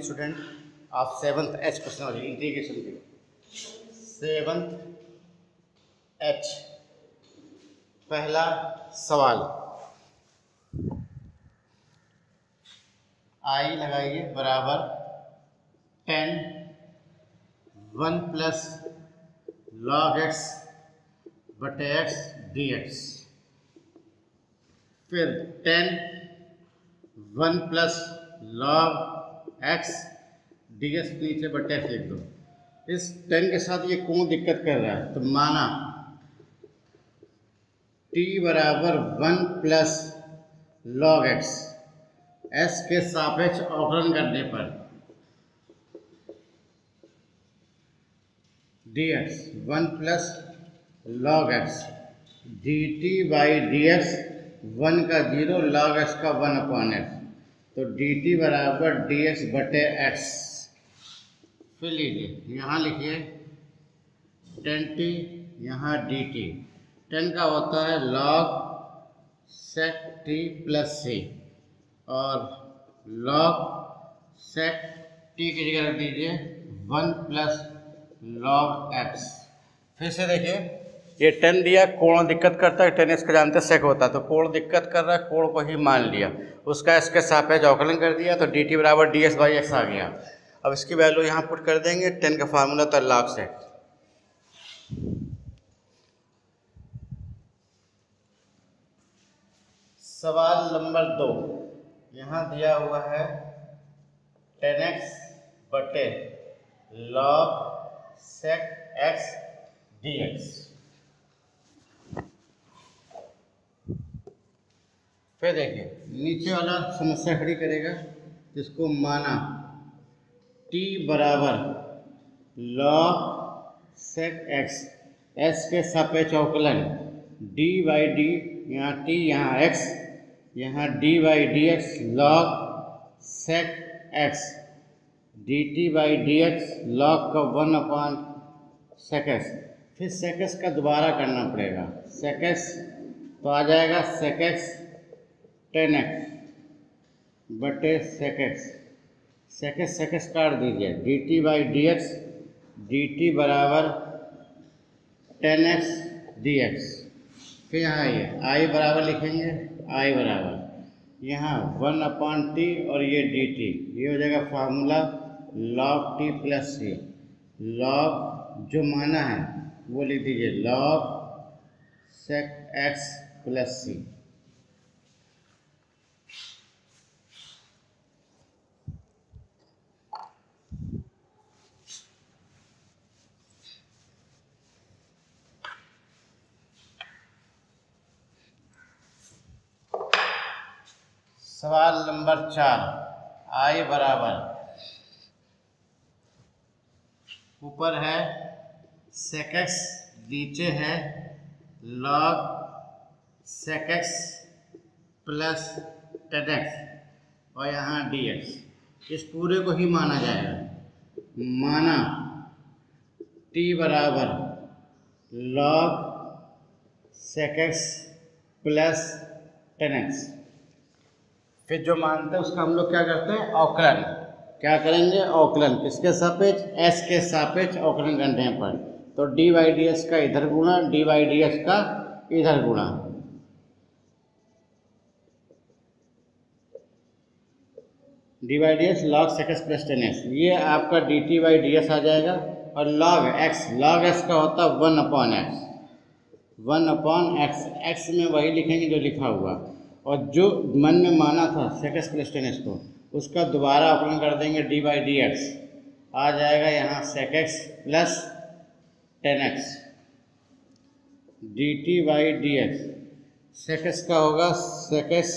Student of 7th H personology integration के 7th H पहला सवाल आई लगाइए बराबर 10 1 प्लस log x बटे x dx। फिर 10 1 प्लस log x dx नीचे बटे x लिख दो। इस 10 के साथ ये कोण दिक्कत कर रहा है तो माना t बराबर 1 प्लस log x के सापेक्ष अवकलन करने पर dx 1 plus log x dt by dx 1 का 0 log x का 1 अपॉन x तो dt बराबर dx बटे x। फिर लीजिए यहाँ लिखिए 10t यहाँ dt 10 का होता है log sec t plus c और log sec t की जगह रख दीजिए 1 प्लस log x। फिर से देखिए ये 10 दिया, कोण दिक्कत करता है, 10 इसका जानते सेक होता है तो कोण दिक्कत कर रहा है, कोण को ही मान लिया, उसका इसके सापेक्ष अवकलन कर दिया तो dt बराबर ds बाई x आ गया। अब इसकी वैल्यू यहाँ पुट कर देंगे, 10 का फार्मूला था log sec। सवाल नंबर 2 यहाँ दिया हुआ है 10x बटे log sec x dx। फिर देखिए नीचे वाला समस्या खड़ी करेगा जिसको माना t बराबर log sec x s के सापेक्ष अवकलन d बाई डी, यहाँ t यहाँ x, यहाँ d by D X log sec x dt by D X log का 1 अपॉन sec x। फिर sec x का दोबारा करना पड़ेगा, sec x तो आ जाएगा sec x 10x बटे sec x काट दीजिए dt by D X dt बराबर 10x dx। फिर यहाँ ये i बराबर लिखेंगे, i बराबर यहाँ 1 अपॉन t और ये dt, ये हो जाएगा formula log t plus c। log जो माना है वो लिख दीजिए log sec x plus c। सवाल नंबर 4 i बराबर ऊपर है sec x, नीचे है log sec x plus 10x और यहाँ dx। इस पूरे को ही माना जाएगा, माना t बराबर log sec x plus 10x। फिर जो मानते हैं उसका हम लोग क्या करते हैं, अवकलन। क्या करेंगे, अवकलन किसके सापेक्ष, s के सापेक्ष अवकलन करने पर तो d बाई डी एस का इधर गुणा d बाई डी एस का इधर गुणा। d by D S log sec x plus 10x, ये आपका dt बाई डी एस आ जाएगा और log x का होता है 1 अपॉन x, 1 अपॉन x में वही लिखेंगे जो लिखा हुआ और जो मन में माना था sec x प्लस 10x को उसका दोबारा अवकलन कर देंगे d बाई डी एक्स, आ जाएगा यहाँ sec x plus 10x dt by D X. sec x का होगा sec x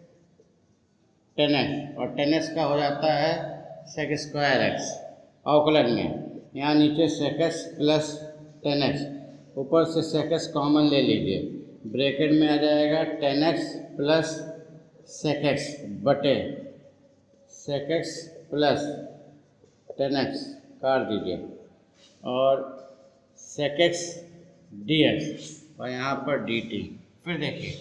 10x और 10x का हो जाता है sec स्क्वायर x अवकलन में। यहाँ नीचे sec x प्लस 10x, ऊपर से sec x कॉमन ले लीजिए, ब्रैकेट में आ जाएगा 10x प्लस sec x बटे sec x प्लस 10x काट दीजिए और sec x dx और यहाँ पर dt। फिर देखिए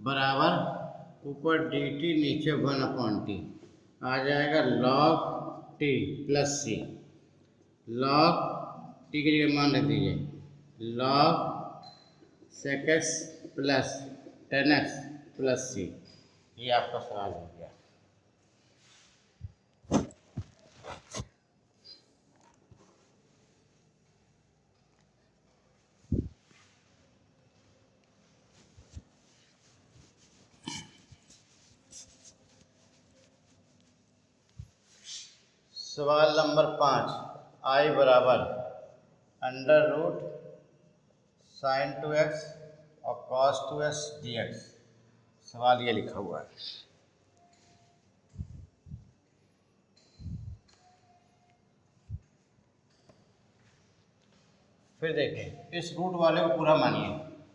बराबर ऊपर dt नीचे 1 अपॉन t आ जाएगा log T plus C, log T की जगह मान रख दीजिए log sec X plus 10x plus सी। ये आपका सवाल हो गया। सवाल नंबर 5, आई बराबर अंडर रूट साइन 2x और कॉस 2x dx। सवाल ये लिखा हुआ है। फिर देखें, इस रूट वाले को पूरा मानिए।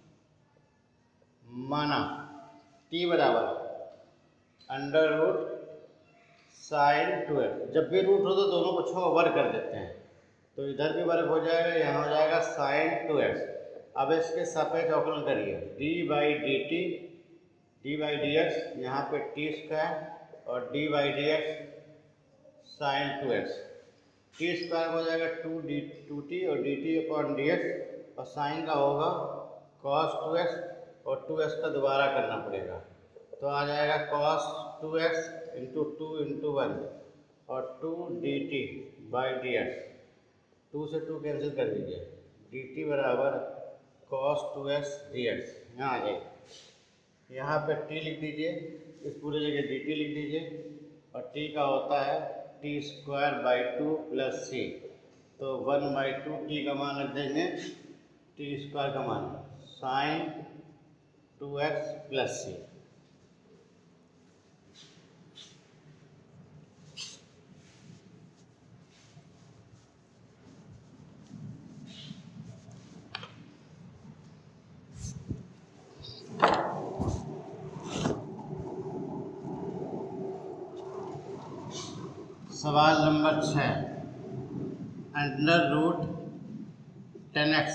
माना t बराबर अंडर रूट साइन 2x। जब भी रूट हो तो दोनों पक्षों को वर्ग कर देते हैं, तो इधर भी वर्ग हो जाएगा, यहाँ हो जाएगा साइन 2x। अब इसके सापेक्ष अवकलन करिए, d by D T D by D X, यहाँ पे टी स्क्वायर और d by D X sine 2x। T square हो जाएगा 2t और D T upon D X, और साइन का होगा cos 2x और 2x का दोबारा करना पड़ेगा, तो आ जाएगा cos 2x इंटू 2 इंटू 1 और 2 D T by D X. 2 से 2 कैंसिल कर दीजिए, डी टी बराबर cos 2x dx। यहाँ आ जाएगा, यहाँ पे t लिख दीजिए, इस पूरे जगह डी टी लिख दीजिए, और t का होता है T square by 2 plus C, तो 1 बाई 2 टी का मान रख देंगे, टी स्क्वायर का मान साइन 2x प्लस सी। सवाल number 6, under root 10x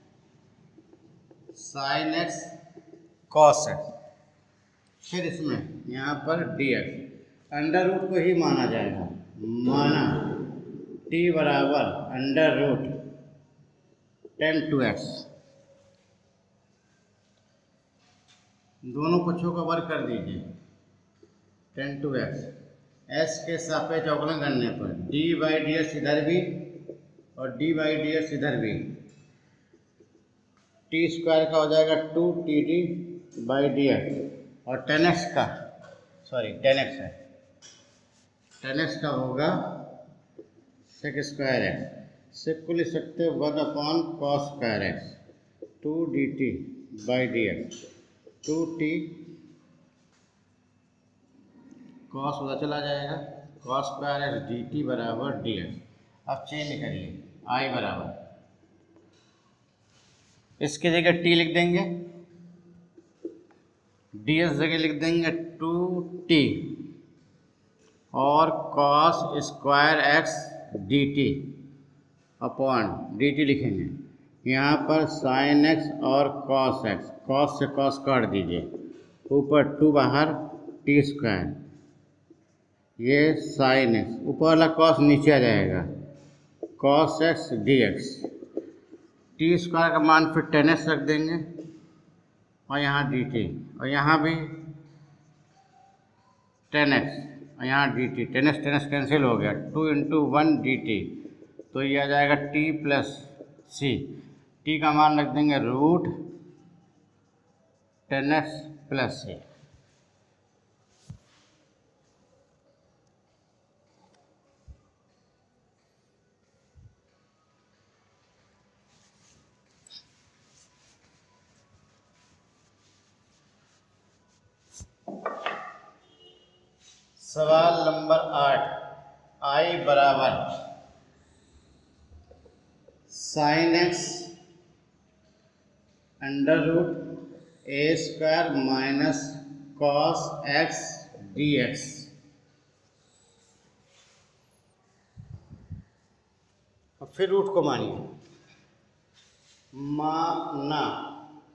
sine x cos x। फिर इसमें यहाँ पर dx अंडर रूट को ही माना जाएगा। माना t बराबर अंडर रूट 10 2x, दोनों पक्षों का वर्ग कर दीजिए 10 2x। s के सापेक्ष अवकलन करने पर d बाई डी एक्स इधर भी और d बाई डी एक्स इधर भी, टी स्क्वायर का हो जाएगा 2 T D by D X, और 10x का 10x है, 10x का होगा सेक स्क्वायर एक्स। सेक को लिख सकते हैं 1 upon cos square X, 2 D T by D X, 2 T cos उधर चला जाएगा, cos square X D T बराबर डी एक्स। अब चेंज करिए, आई बराबर इसकी जगह टी लिख देंगे, डी एक्स जगह लिख देंगे 2t और cos square X D T upon D T लिखेंगे। यहाँ पर साइन एक्स और कॉस एक्स, कॉस से कॉस काट दीजिए, ऊपर 2 बाहर टी स्क्वायर, ये साइन एक्स, ऊपर वाला कॉस नीचे आ जाएगा, cos X D X. T square का मान फिर 10x रख देंगे, और यहाँ डी टी, और यहाँ भी 10x और यहाँ डी टी, 10x कैंसिल हो गया, 2 इंटू 1 डी टी, तो ये आ जाएगा t प्लस सी। टी का मान रख देंगे रूट 10x प्लस सी। सवाल नंबर 8, आई बराबर sine X under root A square minus cos X D X. अब फिर रूट को मानिए, माना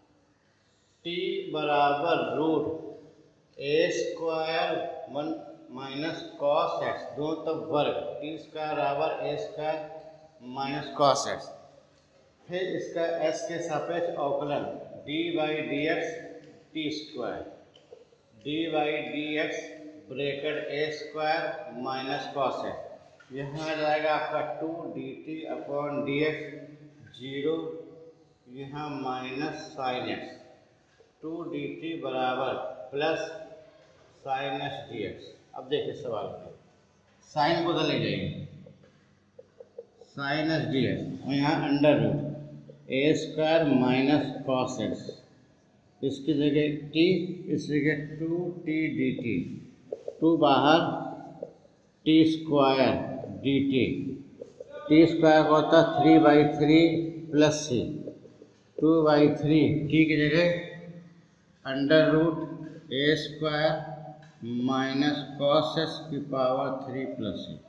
टी बराबर root A square minus cos X, दोनों तरफ वर्ग, टी स्क्वायर बराबर A square minus cos X. फिर इसका एस के सापेक्ष अवकलन D by D X T square, D by D X bracket A square minus cos X. यहाँ आ जाएगा आपका 2 D T upon D X 0, यहाँ minus sine X, 2 D T बराबर plus sine X D X. अब देखिए सवाल में साइन बदल ले जाएंगे, साइन एक्स डी एक्स और यहाँ under root A square minus cos X, इसकी जगह टी, इस जगह 2 टी डी टी, 2 बाहर T square D T, T square का होता है 3/3 प्लस सी, 2/3 टी की जगह under root A square minus cos X की पावर 3 प्लस सी।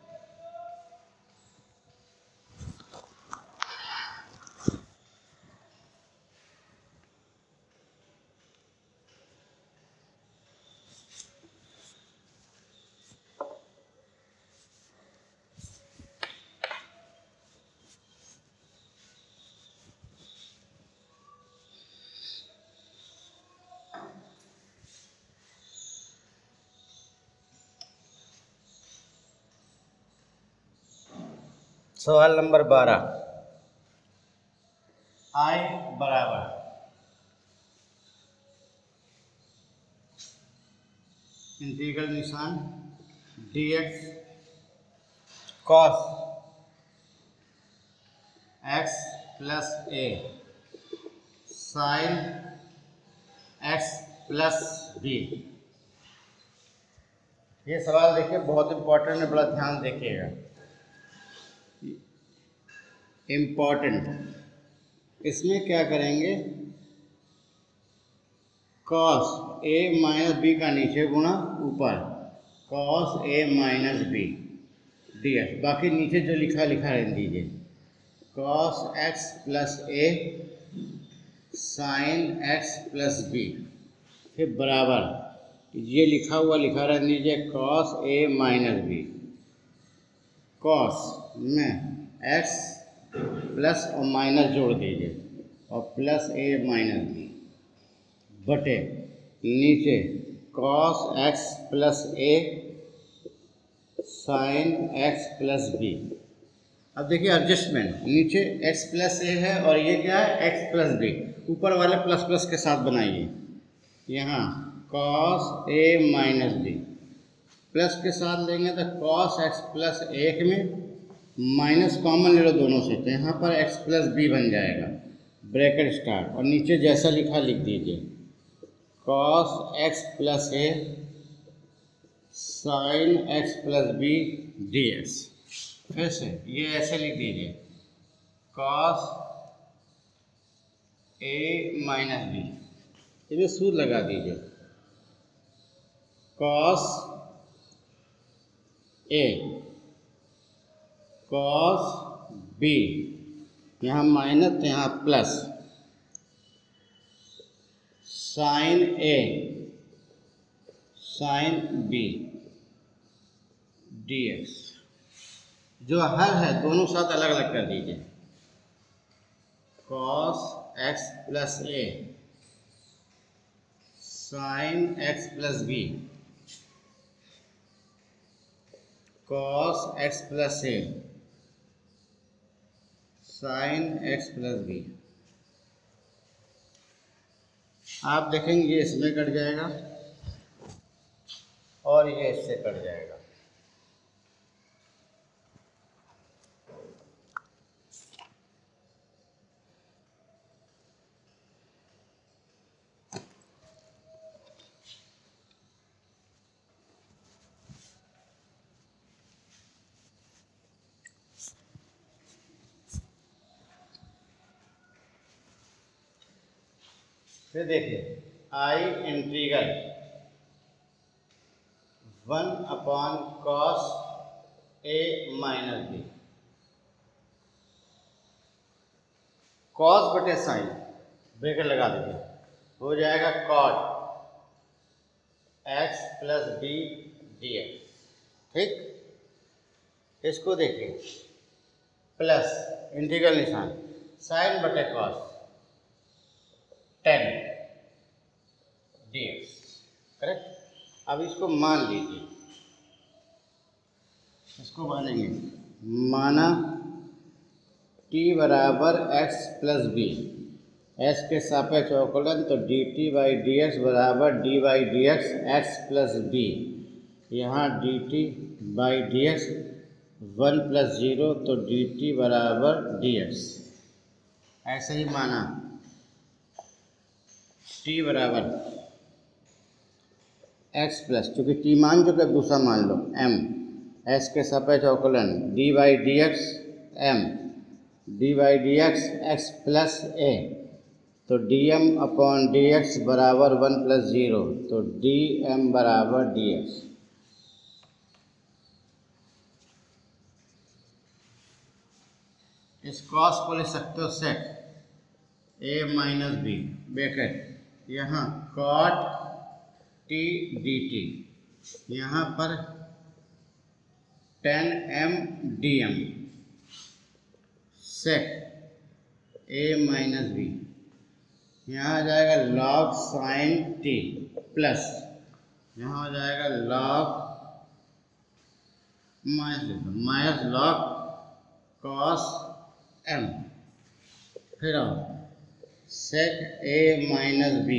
सवाल नंबर 12, आई बराबर इंटीग्रल निशान D X cos X plus A sine X plus B. ये सवाल देखिए बहुत इम्पोर्टेंट है, बड़ा ध्यान देखिएगा, इम्पोर्टेंट। इसमें क्या करेंगे, कॉस ए माइनस बी का नीचे गुणा ऊपर cos A minus B D X, बाकी नीचे जो लिखा रहने दीजिए, cos X plus A sine X plus B, फिर बराबर ये लिखा रहने दीजिए cos A minus B, cos में एक्स प्लस और माइनस जोड़ दीजिए और प्लस ए माइनस बी बटे नीचे cos X plus A sine X plus B. अब देखिए एडजस्टमेंट, नीचे एक्स प्लस ए है और ये क्या है एक्स प्लस बी, ऊपर वाले प्लस प्लस के साथ बनाइए, यहाँ cos A minus B plus के साथ लेंगे तो कॉस एक्स प्लस एक में माइनस कॉमन ले लो दोनों से, तो यहाँ पर एक्स प्लस बी बन जाएगा, ब्रैकेट स्टार्ट और नीचे जैसा लिखा लिख दीजिए cos X plus A sine X plus B D X. फिर से ये ऐसे लिख दीजिए कॉस ए माइनस बी, इसमें सूत्र लगा दीजिए कॉस ए कॉस बी, यहाँ माइनस तो यहाँ plus sine A sine B D X. जो हर है दोनों साथ अलग अलग कर दीजिए, cos X plus A sine X plus B cos X plus A sine X plus B. आप देखेंगे ये इसमें कट जाएगा और ये इससे कट जाएगा। फिर देखिए I integral 1 cos A minus B, cos बटे साइन ब्रैकेट लगा दीजिए, हो जाएगा cot X plus B D X. ठीक, इसको देखिए प्लस इंटीग्रल निशान साइन बटे कॉस 10 dx, करेक्ट। अब इसको मान लीजिए, इसको मानेंगे, माना t बराबर x प्लस बी, s के सापेक्ष अवकलन, तो dt बाई डी एक्स बराबर D by D X X plus B. यहाँ dt by D X 1 plus 0, तो dt बराबर डी एक्स। ऐसे ही माना t बराबर x प्लस, चूँकि t मान चुके दूसरा मान लो m, s के सापेक्ष अवकलन d by D X m, d by D X X plus a, तो dm अपॉन डी एक्स बराबर 1 प्लस 0, तो dm बराबर dx। इस कॉस को लिख सकते हो sec a minus B bracket, यहाँ कॉट t dt, यहाँ पर 10m dm sec a minus B, यहाँ आ जाएगा लॉग साइन t प्लस, यहाँ हो जाएगा log minus log cos m, फिर आओ sec a minus B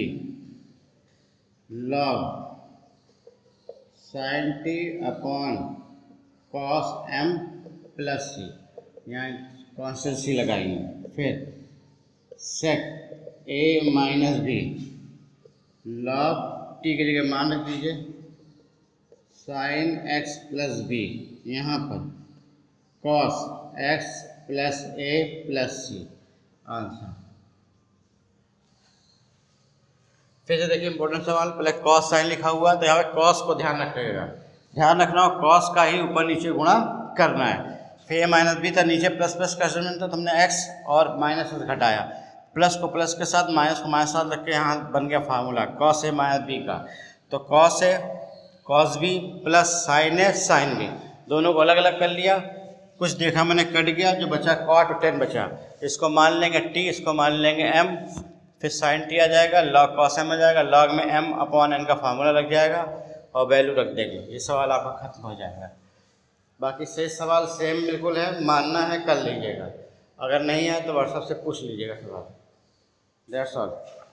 log sine t upon cos m plus c, यहाँ कॉन्स्टेंट c लगाएंगे। फिर sec a minus B log t की जगह मान रख दीजिए साइन x प्लस बी, यहाँ पर cos x plus a plus c answer. फिर से देखिए इंपॉर्टेंट सवाल, पहले कॉस साइन लिखा हुआ है, तो यहाँ पे कॉस को ध्यान रखिएगा, ध्यान रखना हो कॉस का ही ऊपर नीचे गुणा करना है। फिर ए माइनस बी था, नीचे प्लस प्लस का स्टेटमेंट था, तो हमने एक्स और माइनस से घटाया, प्लस को प्लस के साथ माइनस को माइनस साथ रख के यहाँ बन गया formula cos A minus B का। तो cos A cos B plus sine A sine B, दोनों को अलग अलग कर लिया, कुछ देखा मैंने कट गया, जो बचा कॉट 10 बचा, इसको मान लेंगे t, इसको मान लेंगे m, फिर साइन t आ जाएगा, लॉग कॉस m आ जाएगा, लॉग में m अपॉन n का फार्मूला लग जाएगा और वैल्यू रख देंगे, ये सवाल आपका खत्म हो जाएगा। बाकी शेष सवाल सेम बिल्कुल है, मानना है कर लीजिएगा, अगर नहीं है तो व्हाट्सएप से पूछ लीजिएगा सवाल। That's all.